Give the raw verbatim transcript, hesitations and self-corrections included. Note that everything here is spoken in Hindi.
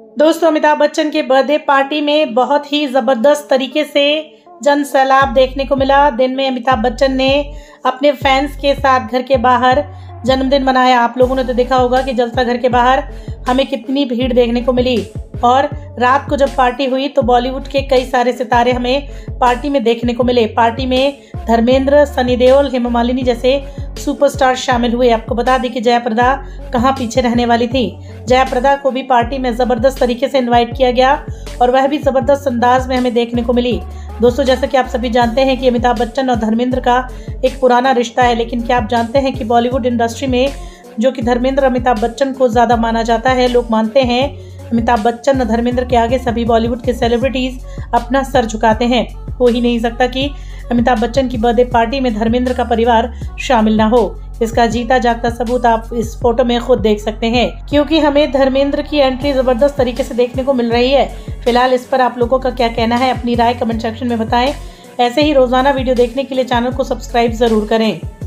दोस्तों, अमिताभ बच्चन के बर्थडे पार्टी में बहुत ही ज़बरदस्त तरीके से जन सैलाब देखने को मिला। दिन में अमिताभ बच्चन ने अपने फैंस के साथ घर के बाहर जन्मदिन मनाया। आप लोगों ने तो देखा होगा कि जलसा घर के बाहर हमें कितनी भीड़ देखने को मिली। और रात को जब पार्टी हुई तो बॉलीवुड के कई सारे सितारे हमें पार्टी में देखने को मिले। पार्टी में धर्मेंद्र, सनी देओल, हेमा मालिनी जैसे सुपरस्टार शामिल हुए। आपको बता दें कि जयाप्रदा कहाँ पीछे रहने वाली थी। जयाप्रदा को भी पार्टी में ज़बरदस्त तरीके से इनवाइट किया गया और वह भी ज़बरदस्त अंदाज में हमें देखने को मिली। दोस्तों, जैसा कि आप सभी जानते हैं कि अमिताभ बच्चन और धर्मेंद्र का एक पुराना रिश्ता है, लेकिन क्या आप जानते हैं कि बॉलीवुड इंडस्ट्री में जो कि धर्मेंद्र अमिताभ बच्चन को ज़्यादा माना जाता है। लोग मानते हैं अमिताभ बच्चन और धर्मेंद्र के आगे सभी बॉलीवुड के सेलिब्रिटीज़ अपना सर झुकाते हैं। हो ही नहीं सकता कि अमिताभ बच्चन की बर्थडे पार्टी में धर्मेंद्र का परिवार शामिल ना हो। इसका जीता जागता सबूत आप इस फोटो में खुद देख सकते हैं, क्योंकि हमें धर्मेंद्र की एंट्री जबरदस्त तरीके से देखने को मिल रही है। फिलहाल इस पर आप लोगों का क्या कहना है, अपनी राय कमेंट सेक्शन में बताएं। ऐसे ही रोजाना वीडियो देखने के लिए चैनल को सब्सक्राइब जरूर करें।